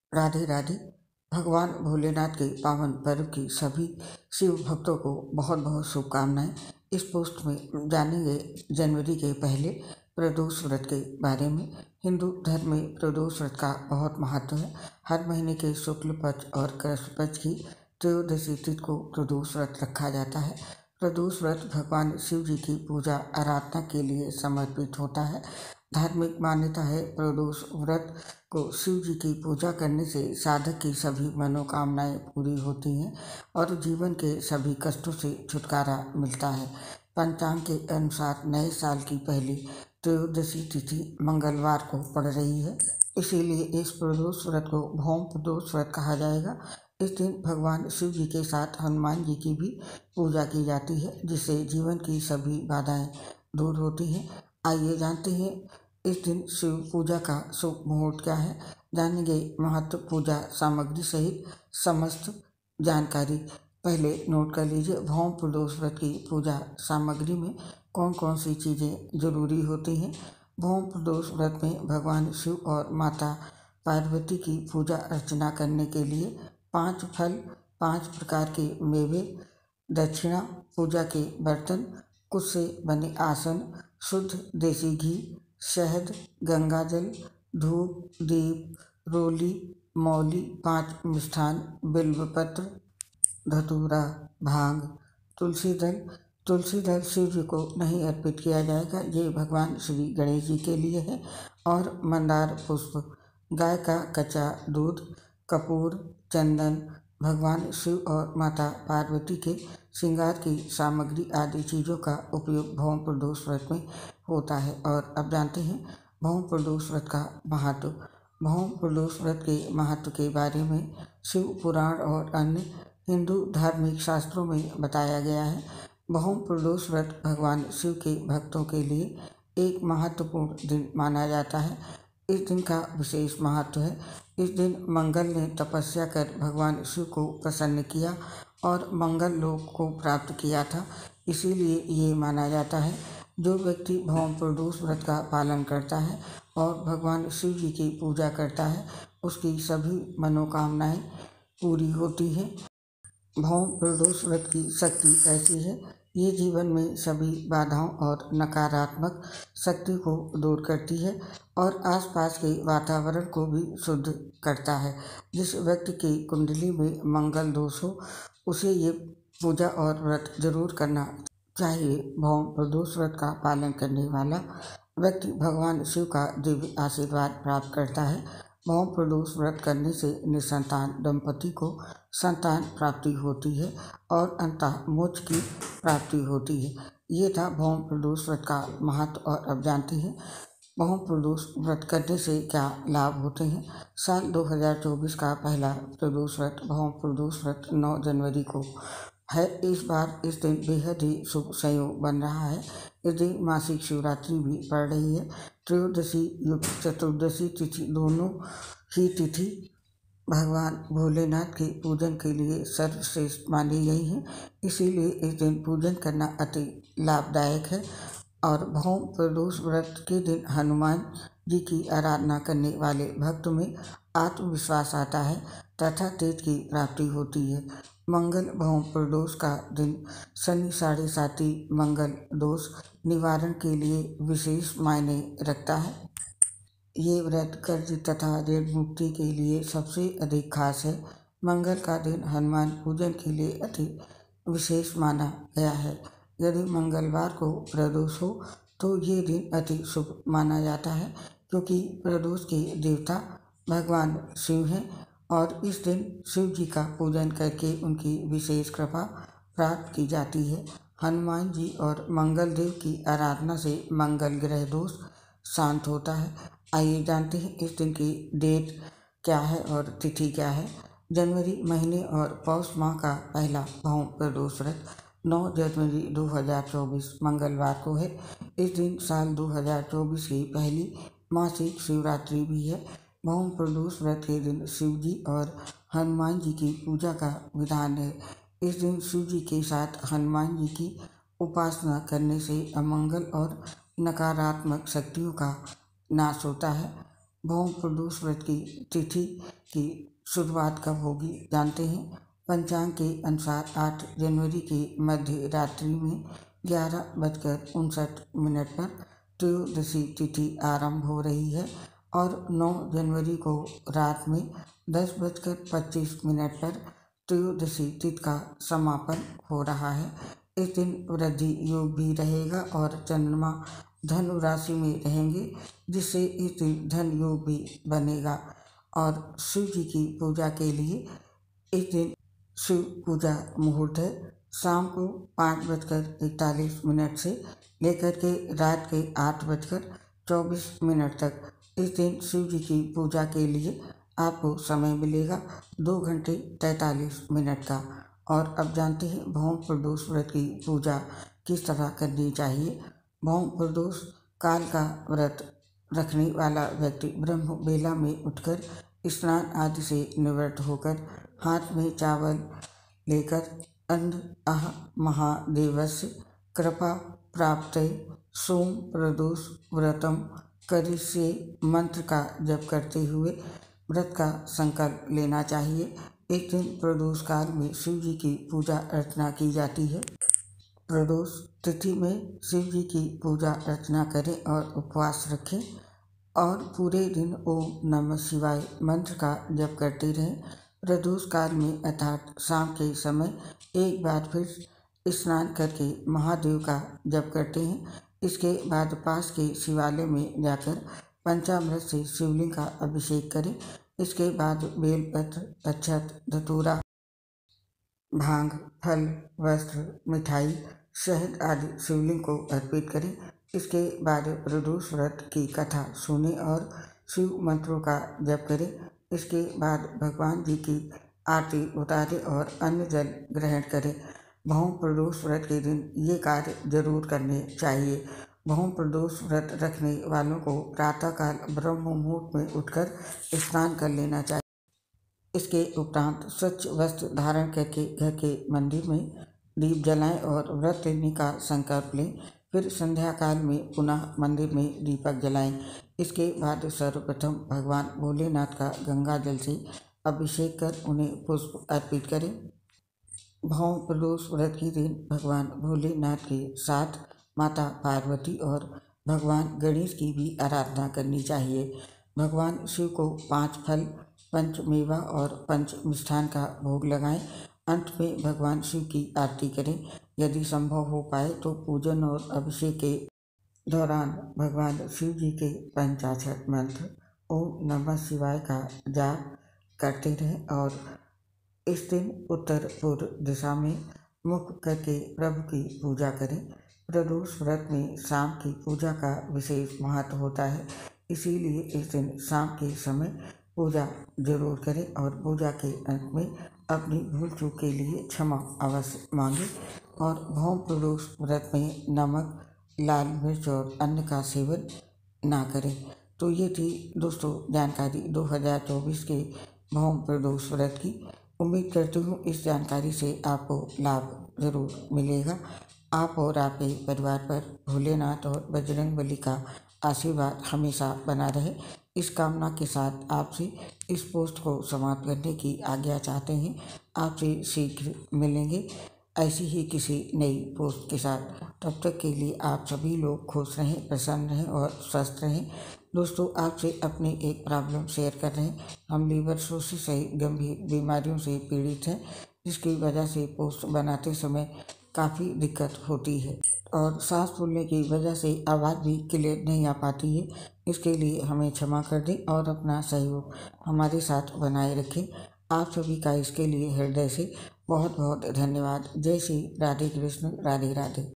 राधे राधे। भगवान भोलेनाथ के पावन पर्व की सभी शिव भक्तों को बहुत बहुत शुभकामनाएं। इस पोस्ट में जानेंगे जनवरी के पहले प्रदोष व्रत के बारे में। हिंदू धर्म में प्रदोष व्रत का बहुत महत्व है। हर महीने के शुक्ल पक्ष और कृष्ण पक्ष की त्रयोदशी तिथि को प्रदोष व्रत रखा जाता है। प्रदोष व्रत भगवान शिव जी की पूजा आराधना के लिए समर्पित होता है। धार्मिक मान्यता है प्रदोष व्रत को शिव जी की पूजा करने से साधक की सभी मनोकामनाएं पूरी होती हैं और जीवन के सभी कष्टों से छुटकारा मिलता है। पंचांग के अनुसार नए साल की पहली त्रयोदशी तिथि मंगलवार को पड़ रही है, इसीलिए इस प्रदोष व्रत को भौम प्रदोष व्रत कहा जाएगा। इस दिन भगवान शिव जी के साथ हनुमान जी की भी पूजा की जाती है, जिससे जीवन की सभी बाधाएं दूर होती हैं। आइए जानते हैं इस दिन शिव पूजा का शुभ मुहूर्त क्या है। जानेंगे महत्व, पूजा सामग्री सहित समस्त जानकारी। पहले नोट कर लीजिए, भौम प्रदोष व्रत की पूजा सामग्री में कौन कौन सी चीज़ें जरूरी होती हैं। भौम प्रदोष व्रत में भगवान शिव और माता पार्वती की पूजा अर्चना करने के लिए 5 फल, 5 प्रकार के मेवे, दक्षिणा, पूजा के बर्तन, कुश से बने आसन, शुद्ध देसी घी, शहद, गंगाजल, धूप, दीप, रोली, मौली, 5 मिष्ठान, बिल्वपत्र, धतूरा, भांग, तुलसी दल। तुलसी दल शिव जी को नहीं अर्पित किया जाएगा, ये भगवान श्री गणेश जी के लिए है। और मंदार पुष्प, गाय का कच्चा दूध, कपूर, चंदन, भगवान शिव और माता पार्वती के श्रृंगार की सामग्री आदि चीज़ों का उपयोग भौम प्रदोष व्रत में होता है। और अब जानते हैं भौम प्रदोष व्रत का महत्व। भौम प्रदोष व्रत के महत्व के बारे में शिव पुराण और अन्य हिंदू धार्मिक शास्त्रों में बताया गया है। भौम प्रदोष व्रत भगवान शिव के भक्तों के लिए एक महत्वपूर्ण दिन माना जाता है। इस दिन का विशेष महत्व है। इस दिन मंगल ने तपस्या कर भगवान शिव को प्रसन्न किया और मंगल लोक को प्राप्त किया था, इसीलिए ये माना जाता है जो व्यक्ति भौम प्रदोष व्रत का पालन करता है और भगवान शिव जी की पूजा करता है, उसकी सभी मनोकामनाएं पूरी होती हैं। भौम प्रदोष व्रत की शक्ति ऐसी है, ये जीवन में सभी बाधाओं और नकारात्मक शक्ति को दूर करती है और आसपास के वातावरण को भी शुद्ध करता है। जिस व्यक्ति की कुंडली में मंगल दोष हो, उसे ये पूजा और व्रत जरूर करना चाहिए। भौम प्रदोष व्रत का पालन करने वाला व्यक्ति भगवान शिव का दिव्य आशीर्वाद प्राप्त करता है। भौम प्रदोष व्रत करने से निसंतान दंपति को संतान प्राप्ति होती है और अंततः मोक्ष की प्राप्ति होती है। ये था भौम प्रदोष व्रत का महत्व। और अब जानते हैं भौम प्रदोष व्रत करने से क्या लाभ होते हैं। साल 2024 का पहला प्रदोष व्रत भौम प्रदोष व्रत 9 जनवरी को है। इस बार इस दिन बेहद ही शुभ संयोग बन रहा है। इस दिन मासिक शिवरात्रि भी पड़ रही है। त्रयोदशी युक्त चतुर्दशी तिथि दोनों ही तिथि भगवान भोलेनाथ के पूजन के लिए सर्वश्रेष्ठ मानी गई है, इसीलिए इस दिन पूजन करना अति लाभदायक है। और भौम प्रदोष व्रत के दिन हनुमान जी की आराधना करने वाले भक्तों में आत्मविश्वास आता है तथा तेज की प्राप्ति होती है। मंगल भौम प्रदोष का दिन शनि 7.5 मंगल दोष निवारण के लिए विशेष मायने रखता है। ये व्रत कर्ज तथा ऋण मुक्ति के लिए सबसे अधिक खास है। मंगल का दिन हनुमान पूजन के लिए अति विशेष माना गया है। यदि मंगलवार को प्रदोष हो तो ये दिन अति शुभ माना जाता है, क्योंकि प्रदोष के देवता भगवान शिव हैं और इस दिन शिव जी का पूजन करके उनकी विशेष कृपा प्राप्त की जाती है। हनुमान जी और मंगल देव की आराधना से मंगल ग्रह दोष शांत होता है। आइए जानते हैं इस दिन की डेट क्या है और तिथि क्या है। जनवरी महीने और पौष माह का पहला भौम प्रदोष व्रत 9 जनवरी 2024 मंगलवार को है। इस दिन साल 2024 की पहली मासिक शिवरात्रि भी है। भौम प्रदोष व्रत के दिन शिव जी और हनुमान जी की पूजा का विधान है। इस दिन शिव जी के साथ हनुमान जी की उपासना करने से अमंगल और नकारात्मक शक्तियों का नाश होता है। भौम प्रदोष व्रत की तिथि की शुरुआत कब होगी जानते हैं। पंचांग के अनुसार 8 जनवरी की मध्य रात्रि में 11:59 पर त्रयोदशी तिथि आरंभ हो रही है और 9 जनवरी को रात में 10:25 पर त्रयोदशी तिथि का समापन हो रहा है। इस दिन वृद्धि योग भी रहेगा और चंद्रमा धनु राशि में रहेंगे, जिससे इस दिन धन योग भी बनेगा। और शिव जी की पूजा के लिए इस दिन शिव पूजा मुहूर्त है शाम को 5:41 से लेकर के रात के 8:24 तक। इस दिन शिव जी की पूजा के लिए आपको समय मिलेगा 2 घंटे 43 मिनट का। और अब जानते हैं भौम प्रदोष व्रत की पूजा किस तरह करनी चाहिए। भौम प्रदोष काल का व्रत रखने वाला व्यक्ति ब्रह्म बेला में उठकर स्नान आदि से निवृत्त होकर हाथ में चावल लेकर अह महादेवस्य कृपा प्राप्तये सोम प्रदोष व्रतम करिष्ये मंत्र का जप करते हुए व्रत का संकल्प लेना चाहिए। एक दिन प्रदोष काल में शिव जी की पूजा अर्चना की जाती है। प्रदोष तिथि में शिव जी की पूजा अर्चना करें और उपवास रखें और पूरे दिन ओम नमः शिवाय मंत्र का जप करते रहें। प्रदोष काल में अर्थात शाम के समय एक बार फिर स्नान करके महादेव का जप करते हैं। इसके बाद पास के शिवालय में जाकर पंचामृत से शिवलिंग का अभिषेक करें। इसके बाद बेलपत्र, अक्षत, धतूरा, भांग, फल, वस्त्र, मिठाई, शहद आदि शिवलिंग को अर्पित करें। इसके बाद प्रदोष व्रत की कथा सुने और शिव मंत्रों का जप करें। इसके बाद भगवान जी की आरती उतारें और अन्न जल ग्रहण करें। भौम प्रदोष व्रत के दिन ये कार्य जरूर करने चाहिए। भौम प्रदोष व्रत रखने वालों को प्रातःकाल ब्रह्म मुहूर्त में उठकर स्नान कर लेना चाहिए। इसके उपरांत स्वच्छ वस्त्र धारण करके घर के मंदिर में दीप जलाएं और व्रत लेने का संकल्प लें। फिर संध्या काल में पुनः मंदिर में दीपक जलाएं। इसके बाद सर्वप्रथम भगवान भोलेनाथ का गंगा जल से अभिषेक कर उन्हें पुष्प अर्पित करें। भौम प्रदोष व्रत के दिन भगवान भोलेनाथ के साथ माता पार्वती और भगवान गणेश की भी आराधना करनी चाहिए। भगवान शिव को 5 फल, पंच मेवा और पंच मिष्ठान का भोग लगाएं। अंत में भगवान शिव की आरती करें। यदि संभव हो पाए तो पूजन और अभिषेक के दौरान भगवान शिव जी के पंचाक्षर मंत्र ओम नमः शिवाय का जाप करते रहें और इस दिन उत्तर पूर्व दिशा में मुख करके प्रभु की पूजा करें। प्रदोष व्रत में शाम की पूजा का विशेष महत्व होता है, इसीलिए इस दिन शाम के समय पूजा जरूर करें और पूजा के अंत में अपनी भूल चूक के लिए क्षमा अवश्य मांगें। और भौम प्रदोष व्रत में नमक, लाल मिर्च और अन्न का सेवन ना करें। तो ये थी दोस्तों जानकारी 2024 के भौम प्रदोष व्रत की। उम्मीद करती हूँ इस जानकारी से आपको लाभ ज़रूर मिलेगा। आप और आपके परिवार पर भोलेनाथ और बजरंगबली का आशीर्वाद हमेशा बना रहे, इस कामना के साथ आपसे इस पोस्ट को समाप्त करने की आज्ञा चाहते हैं। आपसे शीघ्र मिलेंगे ऐसी ही किसी नई पोस्ट के साथ। तब तक के लिए आप सभी लोग खुश रहें, प्रसन्न रहें और स्वस्थ रहें। दोस्तों आपसे अपनी एक प्रॉब्लम शेयर कर रहे हैं। हम लीवर सिरोसिस सहित गंभीर बीमारियों से पीड़ित हैं, जिसकी वजह से पोस्ट बनाते समय काफ़ी दिक्कत होती है और सांस फूलने की वजह से आवाज़ भी क्लियर नहीं आ पाती है। इसके लिए हमें क्षमा कर दें और अपना सहयोग हमारे साथ बनाए रखें। आप सभी का इसके लिए हृदय से बहुत बहुत धन्यवाद। जय श्री राधे कृष्ण, राधे राधे।